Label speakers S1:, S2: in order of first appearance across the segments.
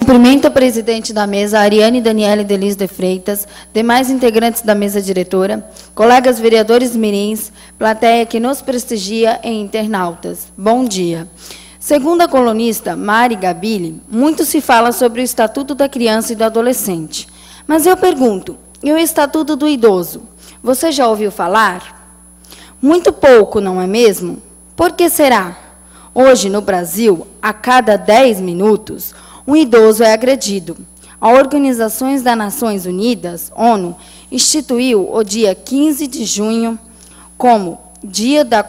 S1: Cumprimento a presidente da mesa, Ariane Daniele Delis de Freitas, demais integrantes da mesa diretora, colegas vereadores mirins, plateia que nos prestigia e internautas. Bom dia. Segundo a colunista Mari Gabili, muito se fala sobre o Estatuto da Criança e do Adolescente. Mas eu pergunto, e o Estatuto do Idoso? Você já ouviu falar? Muito pouco, não é mesmo? Por que será? Hoje, no Brasil, a cada 10 minutos, um idoso é agredido. A Organização das Nações Unidas, ONU, instituiu o dia 15 de junho como Dia da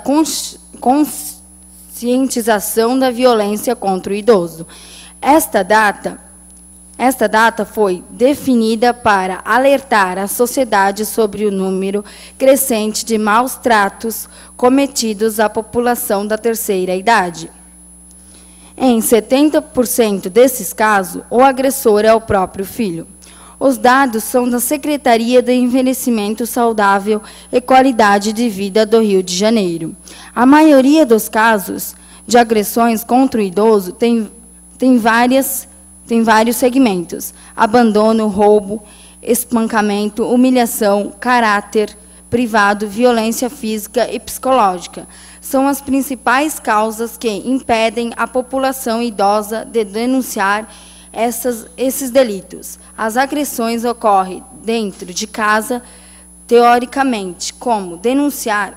S1: Conscientização da Violência contra o Idoso. Esta data foi definida para alertar a sociedade sobre o número crescente de maus tratos cometidos à população da terceira idade. Em 70% desses casos, o agressor é o próprio filho. Os dados são da Secretaria de Envelhecimento Saudável e Qualidade de Vida do Rio de Janeiro. A maioria dos casos de agressões contra o idoso tem vários segmentos: abandono, roubo, espancamento, humilhação, caráter privado, violência física e psicológica. São as principais causas que impedem a população idosa de denunciar esses delitos. As agressões ocorrem dentro de casa, teoricamente. Como denunciar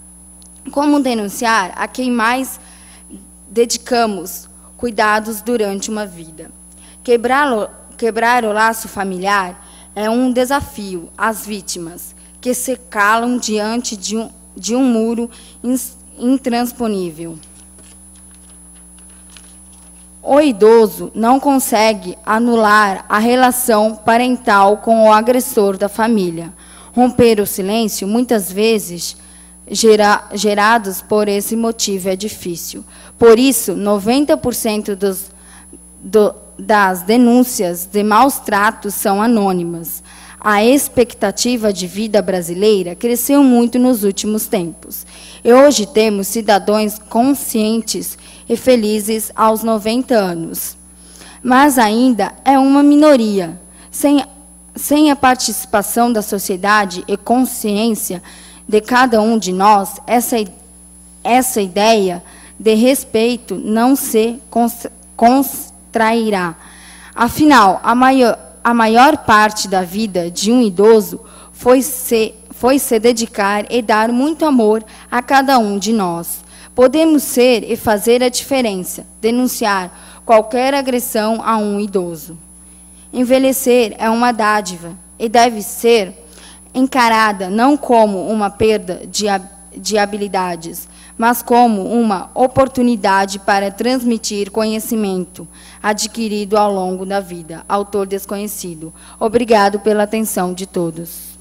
S1: a quem mais dedicamos cuidados durante uma vida. Quebrar o laço familiar é um desafio às vítimas, que se calam diante de um muro intransponível. O idoso não consegue anular a relação parental com o agressor da família. Romper o silêncio, muitas vezes, gerados por esse motivo, é difícil. Por isso, 90% das denúncias de maus tratos são anônimas. A expectativa de vida brasileira cresceu muito nos últimos tempos. E hoje temos cidadãos conscientes e felizes aos 90 anos. Mas ainda é uma minoria. Sem a participação da sociedade e consciência de cada um de nós, essa ideia de respeito não se contrairá. Afinal, a maior parte da vida de um idoso foi se dedicar e dar muito amor a cada um de nós. Podemos ser e fazer a diferença, denunciar qualquer agressão a um idoso. Envelhecer é uma dádiva e deve ser encarada não como uma perda de habilidades, mas como uma oportunidade para transmitir conhecimento adquirido ao longo da vida. Autor desconhecido. Obrigado pela atenção de todos.